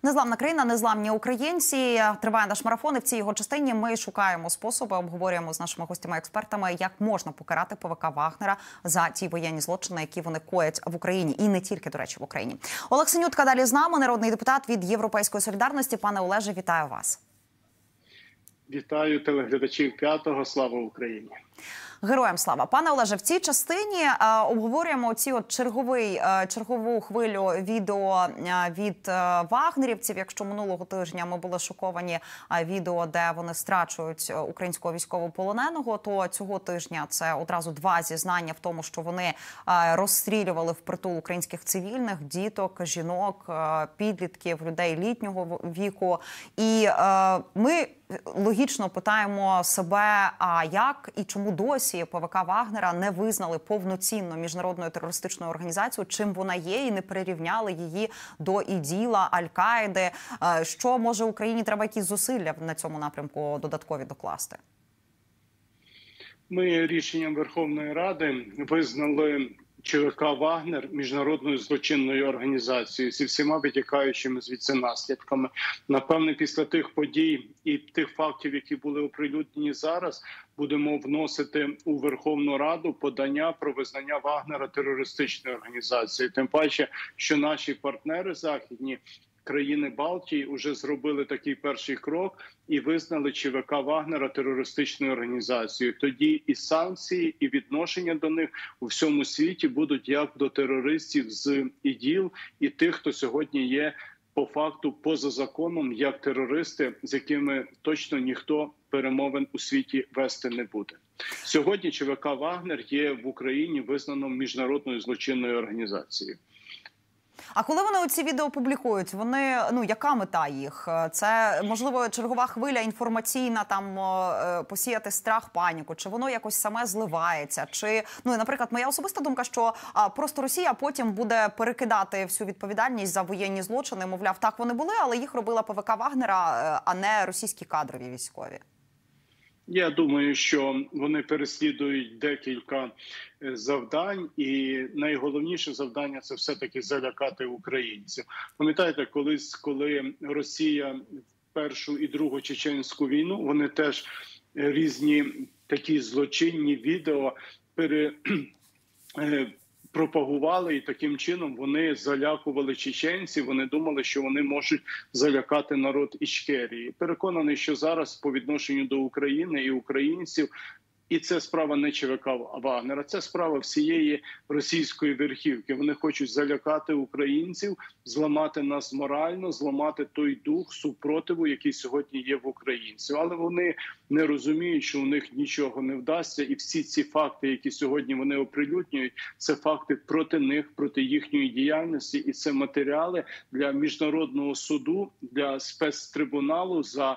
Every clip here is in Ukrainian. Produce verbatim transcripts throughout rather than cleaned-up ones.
Незламна країна, незламні українці. Триває наш марафон, і в цій його частині ми шукаємо способи, обговорюємо з нашими гостями-експертами, як можна покарати ПВК Вагнера за ті воєнні злочини, які вони коять в Україні. І не тільки, до речі, в Україні. Олег Синютка далі з нами, народний депутат від Європейської солідарності. Пане Олеже, вітаю вас. Вітаю телеглядачів п'ятого. Слава Україні. Героям слава. Пане Олеже, в цій частині е, обговорюємо ці от черговий, е, чергову хвилю відео е, від е, вагнерівців. Якщо минулого тижня ми були шоковані е, відео, де вони страчують українського військовополоненого, то цього тижня це одразу два зізнання в тому, що вони е, розстрілювали впритул українських цивільних, діток, жінок, е, підлітків, людей літнього віку. І е, ми логічно питаємо себе, а як і чому досі ПВК Вагнера не визнали повноцінно міжнародною терористичною організацією, чим вона є, і не прирівняли її до ІДІЛа, Аль-Каїди. Що, може, Україні треба якісь зусилля на цьому напрямку додаткові докласти? Ми рішенням Верховної Ради визнали ЧВК «Вагнер» міжнародною злочинною організацією зі всіма витікаючими звідси наслідками. Напевне, після тих подій і тих фактів, які були оприлюднені зараз, будемо вносити у Верховну Раду подання про визнання Вагнера терористичною організацією. Тим паче, що наші партнери західні, країни Балтії, вже зробили такий перший крок і визнали ЧВК Вагнера терористичною організацією. Тоді і санкції, і відношення до них у всьому світі будуть як до терористів з ІДІЛ і тих, хто сьогодні є по факту поза законом, як терористи, з якими точно ніхто перемовин у світі вести не буде. Сьогодні ЧВК Вагнер є в Україні визнано міжнародною злочинною організацією. А коли вони оці відео публікують, вони, ну, яка мета їх? Це, можливо, чергова хвиля інформаційна, там, посіяти страх, паніку? Чи воно якось саме зливається? Чи, ну, наприклад, моя особиста думка, що а, просто Росія потім буде перекидати всю відповідальність за воєнні злочини, мовляв, так вони були, але їх робила ПВК Вагнера, а не російські кадрові військові. Я думаю, що вони переслідують декілька завдань, і найголовніше завдання – це все-таки залякати українців. Пам'ятаєте, колись, коли Росія в Першу і Другу Чеченську війну, вони теж різні такі злочинні відео пере... пропагували, і таким чином вони залякували чеченців, вони думали, що вони можуть залякати народ Ічкерії. Переконаний, що зараз по відношенню до України і українців, і це справа не ЧВК Вагнера, це справа всієї російської верхівки. Вони хочуть залякати українців, зламати нас морально, зламати той дух супротиву, який сьогодні є в українців. Але вони не розуміють, що у них нічого не вдасться. І всі ці факти, які сьогодні вони оприлюднюють, це факти проти них, проти їхньої діяльності. І це матеріали для міжнародного суду, для спецтрибуналу за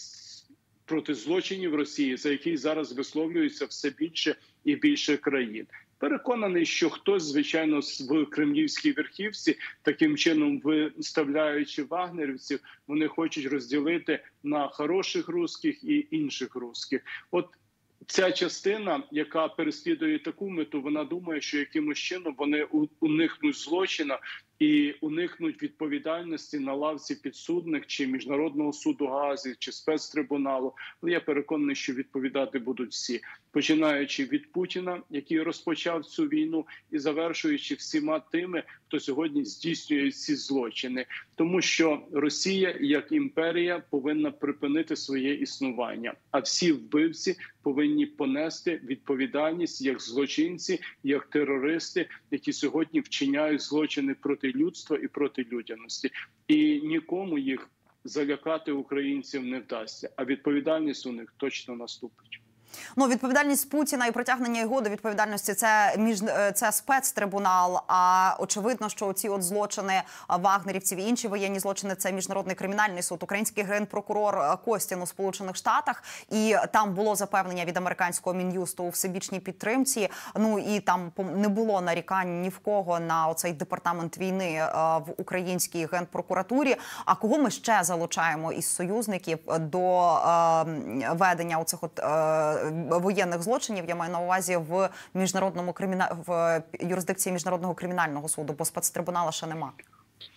проти злочинів Росії, за який зараз висловлюється все більше і більше країн. Переконаний, що хтось, звичайно, в кремлівській верхівці, таким чином виставляючи вагнерівців, вони хочуть розділити на хороших русських і інших русських. От ця частина, яка переслідує таку мету, вона думає, що якимось чином вони уникнуть злочину і уникнуть відповідальності на лавці підсудних чи Міжнародного суду Гаазі, чи спецтрибуналу. Але я переконаний, що відповідати будуть всі. Починаючи від Путіна, який розпочав цю війну, і завершуючи всіма тими, хто сьогодні здійснює ці злочини. Тому що Росія, як імперія, повинна припинити своє існування. А всі вбивці повинні понести відповідальність як злочинці, як терористи, які сьогодні вчиняють злочини проти людства і проти людяності. І нікому їх залякати українців не вдасться. А відповідальність у них точно наступить. Ну, відповідальність Путіна і притягнення його до відповідальності – це, між, це спецтрибунал, а очевидно, що ці от злочини вагнерівців і інші воєнні злочини – це Міжнародний кримінальний суд. Український генпрокурор Костін у Сполучених Штатах, і там було запевнення від американського Мін'юсту у всебічній підтримці, ну і там не було нарікань ні в кого на оцей департамент війни в українській генпрокуратурі. А кого ми ще залучаємо із союзників до е, ведення оцих от е, воєнних злочинів, я маю на увазі, в міжнародному криміна... в юрисдикції Міжнародного кримінального суду, бо спецтрибунала ще нема.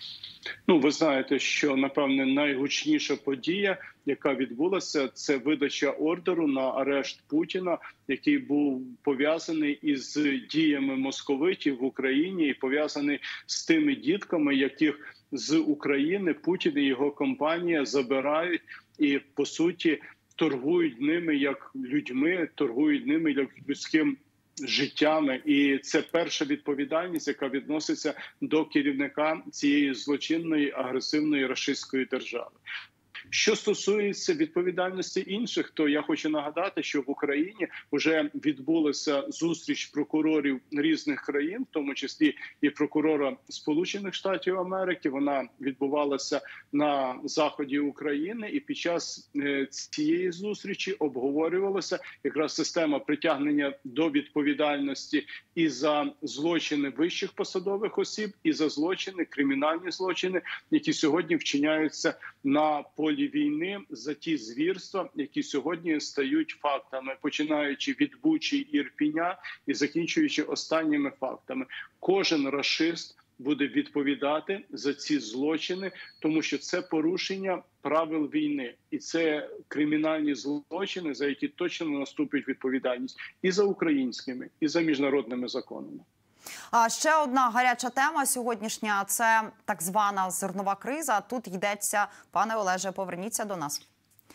Ну, ви знаєте, що, напевне, найгучніша подія, яка відбулася, це видача ордеру на арешт Путіна, який був пов'язаний із діями московитів в Україні і пов'язаний з тими дітками, яких з України Путін і його компанія забирають і, по суті, торгують ними як людьми, торгують ними як людським життями. І це перша відповідальність, яка відноситься до керівника цієї злочинної, агресивної рашистської держави. Що стосується відповідальності інших, то я хочу нагадати, що в Україні вже відбулася зустріч прокурорів різних країн, в тому числі і прокурора Сполучених Штатів Америки. Вона відбувалася на заході України, і під час цієї зустрічі обговорювалася якраз система притягнення до відповідальності і за злочини вищих посадових осіб, і за злочини, кримінальні злочини, які сьогодні вчиняються на полі війни, за ті звірства, які сьогодні стають фактами, починаючи від Бучі і Ірпіня і закінчуючи останніми фактами. Кожен рашист буде відповідати за ці злочини, тому що це порушення правил війни. І це кримінальні злочини, за які точно наступить відповідальність і за українськими, і за міжнародними законами. А ще одна гаряча тема сьогоднішня – це так звана зернова криза. Тут йдеться, пане Олеже, поверніться до нас.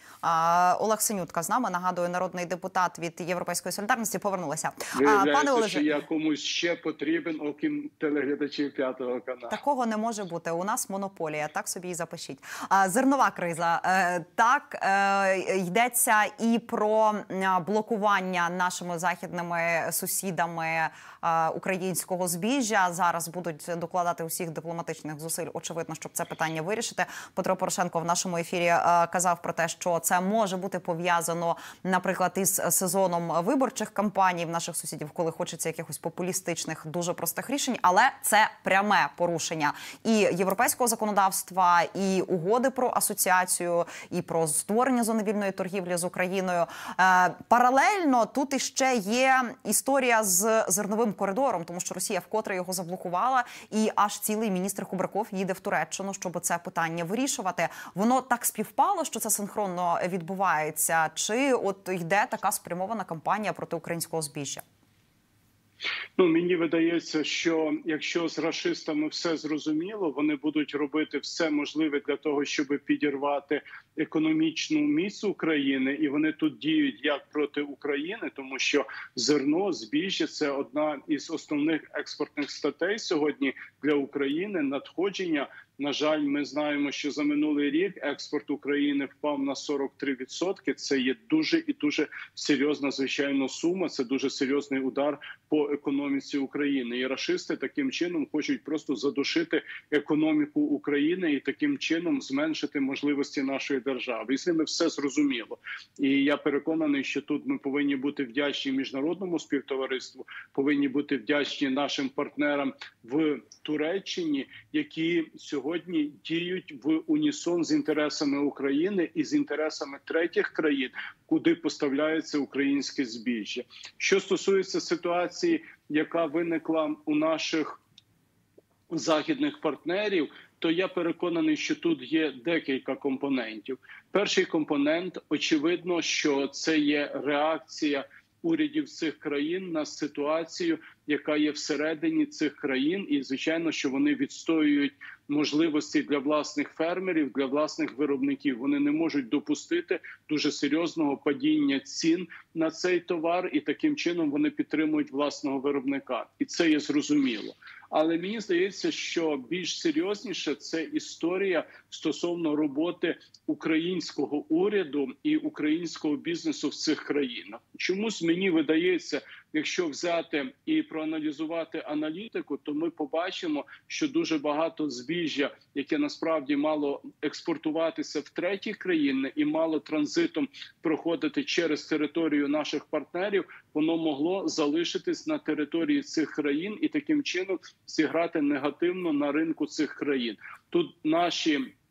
А, Олег Синютка з нами, нагадую, народний депутат від Європейської солідарності, повернулася. Виявляється, пане Олеже, що я комусь ще потрібен, окрім телеглядачів П'ятого каналу. Такого не може бути. У нас монополія, так собі і запишіть. А, зернова криза. Е, так, е, йдеться і про блокування нашими західними сусідами е, українського збіжжя. Зараз будуть докладати усіх дипломатичних зусиль, очевидно, щоб це питання вирішити. Петро Порошенко в нашому ефірі е, казав про те, що це Це може бути пов'язано, наприклад, із сезоном виборчих кампаній в наших сусідів, коли хочеться якихось популістичних, дуже простих рішень, але це пряме порушення і європейського законодавства, і угоди про асоціацію, і про створення зони вільної торгівлі з Україною. Е, паралельно тут іще є історія з зерновим коридором, тому що Росія вкотре його заблокувала, і аж цілий міністр Кубраков їде в Туреччину, щоб це питання вирішувати. Воно так співпало, що це синхронно відбувається? Чи от йде така спрямована кампанія проти українського збіжжя? Ну, мені видається, що якщо з рашистами все зрозуміло, вони будуть робити все можливе для того, щоб підірвати економічну міць України, і вони тут діють як проти України, тому що зерно, збіжжя – це одна із основних експортних статей сьогодні для України, надходження. На жаль, ми знаємо, що за минулий рік експорт України впав на сорок три відсотки. Це є дуже і дуже серйозна, звичайно, сума. Це дуже серйозний удар по економіці України. І рашисти таким чином хочуть просто задушити економіку України і таким чином зменшити можливості нашої держави. І з ними все зрозуміло. І я переконаний, що тут ми повинні бути вдячні міжнародному співтовариству, повинні бути вдячні нашим партнерам в Туреччині, які сьогодні Сьогодні діють в унісон з інтересами України і з інтересами третіх країн, куди поставляється українське збіжжя. Що стосується ситуації, яка виникла у наших західних партнерів, то я переконаний, що тут є декілька компонентів. Перший компонент, очевидно, що це є реакція урядів цих країн на ситуацію, яка є всередині цих країн, і, звичайно, що вони відстоюють можливості для власних фермерів, для власних виробників. Вони не можуть допустити дуже серйозного падіння цін на цей товар, і таким чином вони підтримують власного виробника. І це є зрозуміло. Але мені здається, що більш серйозніше це історія стосовно роботи українського уряду і українського бізнесу в цих країнах. Чомусь мені видається, якщо взяти і проаналізувати аналітику, то ми побачимо, що дуже багато збіжжя, яке насправді мало експортуватися в треті країни і мало транзитом проходити через територію наших партнерів, воно могло залишитись на території цих країн і таким чином зіграти негативно на ринку цих країн. Тут наші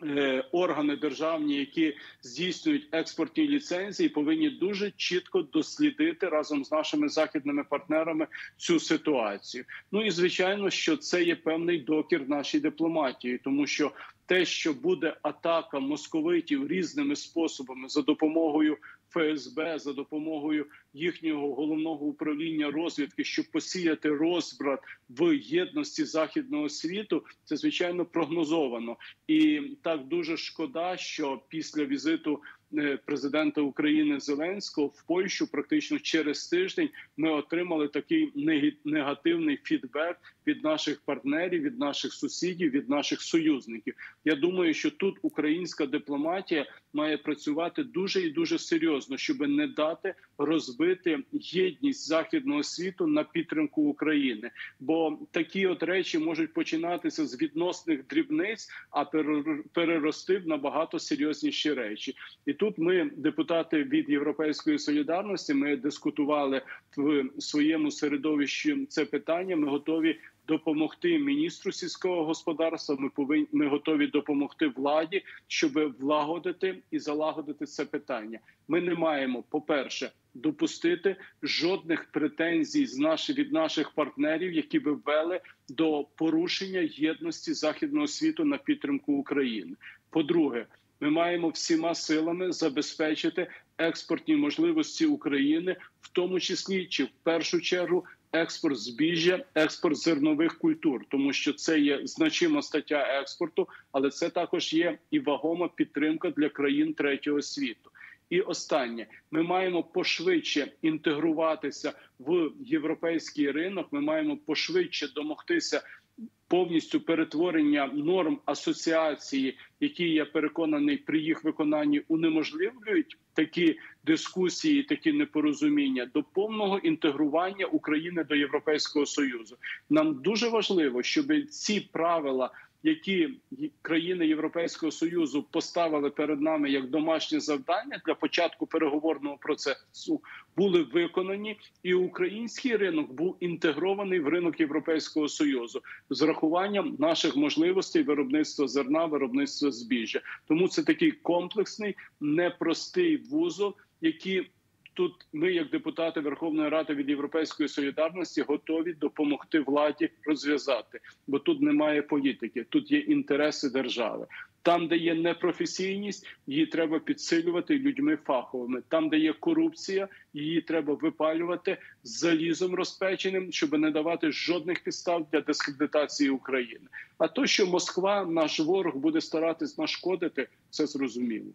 органи державні, які здійснюють експортні ліцензії, повинні дуже чітко дослідити разом з нашими західними партнерами цю ситуацію. Ну і звичайно, що це є певний докір нашій дипломатії, тому що те, що буде атака московитів різними способами за допомогою Ф С Б, за допомогою їхнього головного управління розвідки, щоб посіяти розбрат в єдності західного світу, це, звичайно, прогнозовано. І так дуже шкода, що після візиту президента України Зеленського в Польщу практично через тиждень ми отримали такий негативний фідбек від наших партнерів, від наших сусідів, від наших союзників. Я думаю, що тут українська дипломатія має працювати дуже і дуже серйозно, щоб не дати розбити єдність західного світу на підтримку України. Бо такі от речі можуть починатися з відносних дрібниць, а перерости в набагато серйозніші речі. І тут ми, депутати від Європейської солідарності, ми дискутували в своєму середовищі це питання. Ми готові допомогти міністру сільського господарства, ми повинні, ми готові допомогти владі, щоб влагодити і залагодити це питання. Ми не маємо, по-перше, допустити жодних претензій з наші, від наших партнерів, які би вели до порушення єдності західного світу на підтримку України. По-друге, ми маємо всіма силами забезпечити експортні можливості України, в тому числі, чи в першу чергу, експорт збіжжя, експорт зернових культур, тому що це є значима стаття експорту, але це також є і вагома підтримка для країн третього світу. І останнє, ми маємо пошвидше інтегруватися в європейський ринок, ми маємо пошвидше домогтися повністю перетворення норм асоціації, які, я переконаний, при їх виконанні унеможливлюють такі дискусії, такі непорозуміння, до повного інтегрування України до Європейського Союзу. Нам дуже важливо, щоб ці правила, які країни Європейського Союзу поставили перед нами як домашнє завдання для початку переговорного процесу, були виконані, і український ринок був інтегрований в ринок Європейського Союзу з урахуванням наших можливостей виробництва зерна, виробництва збіжжя. Тому це такий комплексний, непростий вузол, який тут ми, як депутати Верховної Ради від Європейської солідарності, готові допомогти владі розв'язати. Бо тут немає політики, тут є інтереси держави. Там, де є непрофесійність, її треба підсилювати людьми фаховими. Там, де є корупція, її треба випалювати залізом розпеченим, щоб не давати жодних підстав для дискредитації України. А то, що Москва, наш ворог, буде старатись нашкодити, це зрозуміло.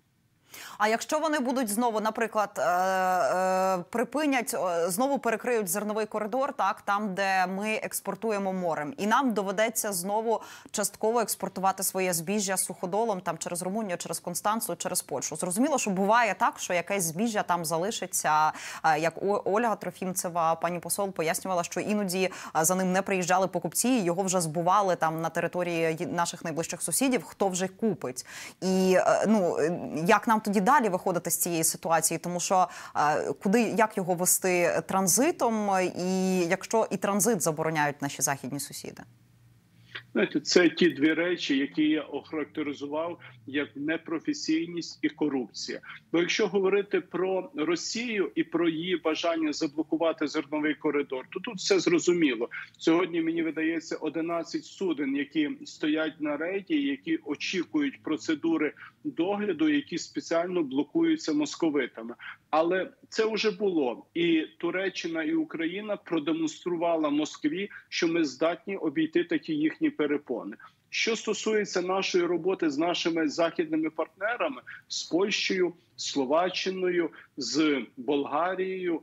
А якщо вони будуть знову, наприклад, е, е, припинять, знову перекриють зерновий коридор, так, там, де ми експортуємо морем, і нам доведеться знову частково експортувати своє збіжжя суходолом там через Румунію, через Констанцію, через Польщу. Зрозуміло, що буває так, що якесь збіжжя там залишиться, як Ольга Трофімцева, пані посол, пояснювала, що іноді за ним не приїжджали покупці, його вже збували там на території наших найближчих сусідів, хто вже купить. І, ну, як нам тоді далі виходити з цієї ситуації, тому що е, куди, як його вести транзитом, і якщо і транзит забороняють наші західні сусіди? Знаєте, це ті дві речі, які я охарактеризував як непрофесійність і корупція. Бо якщо говорити про Росію і про її бажання заблокувати зерновий коридор, то тут все зрозуміло. Сьогодні, мені видається, одинадцять суден, які стоять на рейді, які очікують процедури догляду, які спеціально блокуються московитами. Але це вже було. І Туреччина, і Україна продемонструвала Москві, що ми здатні обійти такі їхні перепони. Що стосується нашої роботи з нашими західними партнерами, з Польщею, Словаччиною, з Болгарією,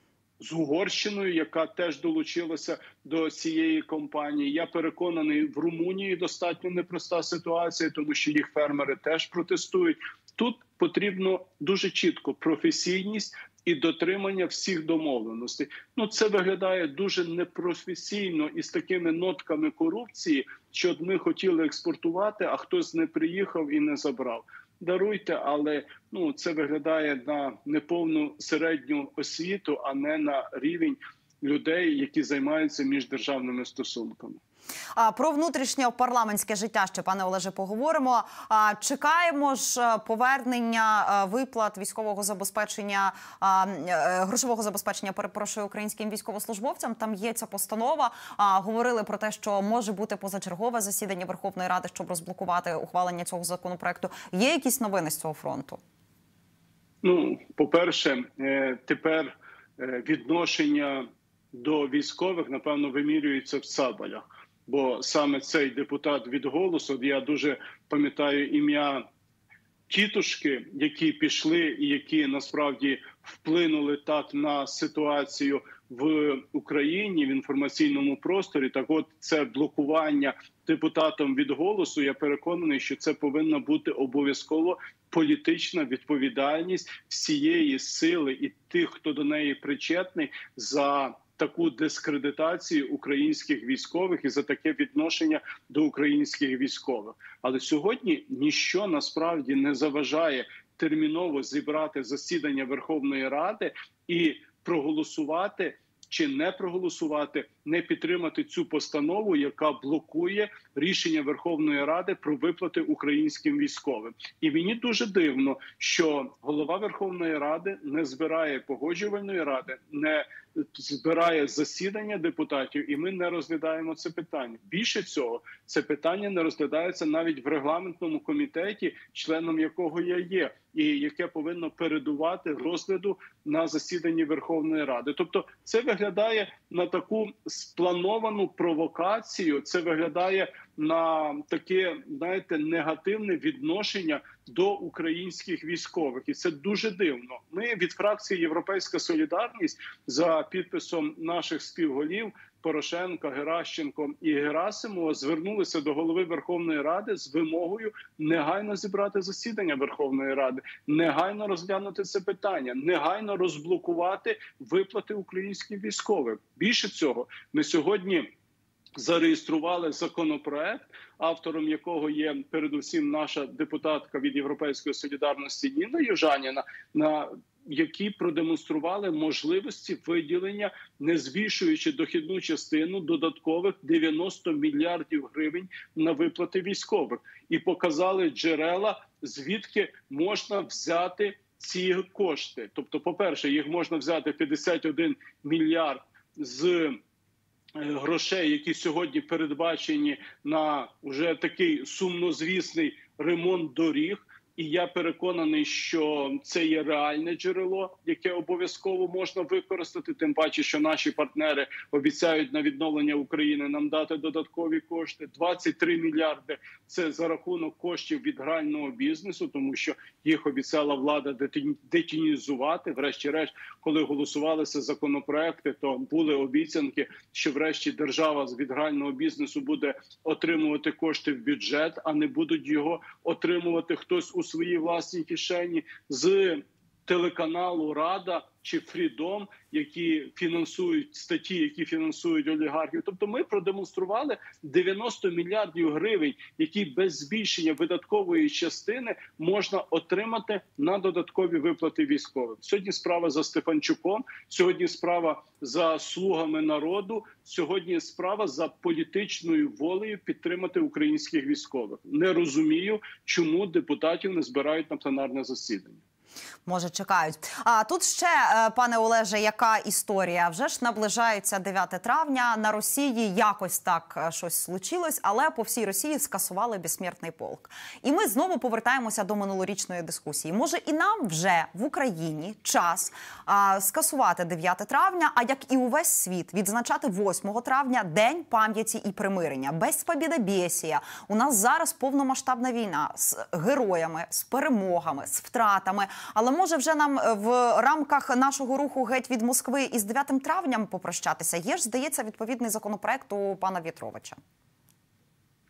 з Угорщиною, яка теж долучилася до цієї кампанії. Я переконаний, в Румунії достатньо непроста ситуація, тому що їх фермери теж протестують. Тут потрібно дуже чітко професійність і дотримання всіх домовленостей. Ну, це виглядає дуже непрофесійно і з такими нотками корупції, що от ми хотіли експортувати, а хтось не приїхав і не забрав. Даруйте, але ну це виглядає на неповну середню освіту, а не на рівень людей, які займаються міждержавними стосунками. А про внутрішнє парламентське життя ще, пане Олеже, поговоримо. А, чекаємо ж повернення виплат військового забезпечення, а, грошового забезпечення, перепрошую, українським військовослужбовцям. Там є ця постанова. А, говорили про те, що може бути позачергове засідання Верховної Ради, щоб розблокувати ухвалення цього законопроекту. Є якісь новини з цього фронту? Ну, по-перше, тепер відношення до військових, напевно, вимірюється в цабалях. Бо саме цей депутат від «Голосу», я дуже пам'ятаю ім'я тітушки, які пішли і які насправді вплинули так на ситуацію в Україні, в інформаційному просторі. Так от, це блокування депутатом від «Голосу», я переконаний, що це повинна бути обов'язково політична відповідальність всієї сили і тих, хто до неї причетний, за таку дискредитацію українських військових і за таке відношення до українських військових. Але сьогодні ніщо насправді не заважає терміново зібрати засідання Верховної Ради і проголосувати чи не проголосувати, не підтримати цю постанову, яка блокує рішення Верховної Ради про виплати українським військовим. І мені дуже дивно, що голова Верховної Ради не збирає погоджувальної ради, не збирає засідання депутатів, і ми не розглядаємо це питання. Більше цього, це питання не розглядається навіть в регламентному комітеті, членом якого я є, і яке повинно передувати розгляду на засіданні Верховної Ради. Тобто це виглядає на таку сплановану провокацію, це виглядає на таке, знаєте, негативне відношення до українських військових. І це дуже дивно. Ми від фракції «Європейська солідарність» за підписом наших співголів Порошенка, Геращенко і Герасимова звернулися до голови Верховної Ради з вимогою негайно зібрати засідання Верховної Ради, негайно розглянути це питання, негайно розблокувати виплати українським військовим. Більше цього, ми сьогодні зареєстрували законопроект, автором якого є передусім наша депутатка від «Європейської солідарності» Ніна Южаніна, на які продемонстрували можливості виділення, не збільшуючи дохідну частину, додаткових дев'яносто мільярдів гривень на виплати військових. І показали джерела, звідки можна взяти ці кошти. Тобто, по-перше, їх можна взяти п'ятдесят один мільярд з грошей, які сьогодні передбачені на вже такий сумнозвісний ремонт доріг. І я переконаний, що це є реальне джерело, яке обов'язково можна використати. Тим паче, що наші партнери обіцяють на відновлення України нам дати додаткові кошти. двадцять три мільярди – це за рахунок коштів від грального бізнесу, тому що їх обіцяла влада детінізувати. Врешті-решт, коли голосувалися законопроекти, то були обіцянки, що врешті держава з від грального бізнесу буде отримувати кошти в бюджет, а не будуть його отримувати хтось у свої власні кишені з телеканалу «Рада» чи «Фрідом», які фінансують статті, які фінансують олігархів. Тобто ми продемонстрували дев'яносто мільярдів гривень, які без збільшення видаткової частини можна отримати на додаткові виплати військовим. Сьогодні справа за Стефанчуком, сьогодні справа за «Слугами народу», сьогодні справа за політичною волею підтримати українських військових. Не розумію, чому депутатів не збирають на пленарне засідання. Може, чекають. А тут ще, пане Олеже, яка історія? Вже ж наближається дев'яте травня. На Росії якось так щось случилось, але по всій Росії скасували безсмертний полк. І ми знову повертаємося до минулорічної дискусії. Може, і нам вже в Україні час а, скасувати дев'яте травня, а як і увесь світ, відзначати восьмого травня День пам'яті і примирення. Без побєдобєсія. У нас зараз повномасштабна війна з героями, з перемогами, з втратами. Але може вже нам в рамках нашого руху «Геть від Москви» із дев'ятим травням попрощатися? Є ж, здається, відповідний законопроект у пана В'ятровича.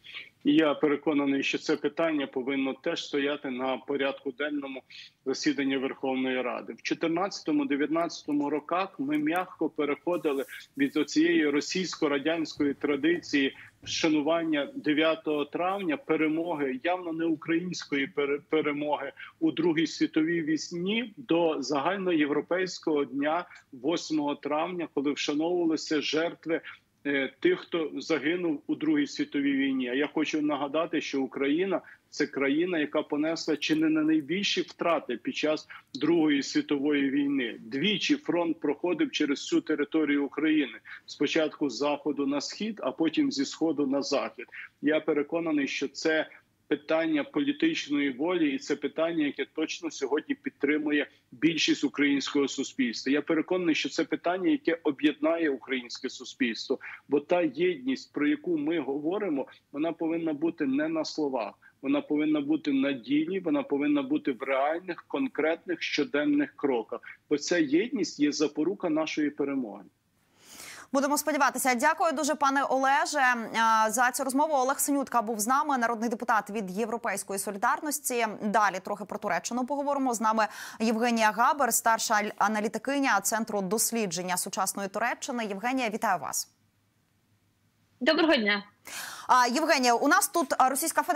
І я переконаний, що це питання повинно теж стояти на порядку денному засідання Верховної Ради. В чотирнадцятому-дев'ятнадцятому роках ми м'яко переходили від оцієї російсько-радянської традиції вшанування дев'ятого травня, перемоги, явно не української перемоги у Другій світовій війні, до загальноєвропейського дня восьмого травня, коли вшановувалися жертви тих, хто загинув у Другій світовій війні. А я хочу нагадати, що Україна – це країна, яка понесла чи не найбільші втрати під час Другої світової війни. Двічі фронт проходив через всю територію України. Спочатку з заходу на схід, а потім зі сходу на захід. Я переконаний, що це питання політичної волі, і це питання, яке точно сьогодні підтримує більшість українського суспільства. Я переконаний, що це питання, яке об'єднає українське суспільство. Бо та єдність, про яку ми говоримо, вона повинна бути не на словах. Вона повинна бути на ділі, вона повинна бути в реальних, конкретних, щоденних кроках. Бо ця єдність є запорука нашої перемоги. Будемо сподіватися. Дякую дуже, пане Олеже, за цю розмову. Олег Синютка був з нами, народний депутат від Європейської солідарності. Далі трохи про Туреччину поговоримо. З нами Євгенія Габер, старша аналітикиня Центру дослідження сучасної Туреччини. Євгенія, вітаю вас. Доброго дня. Євгенія, у нас тут Російська Федерація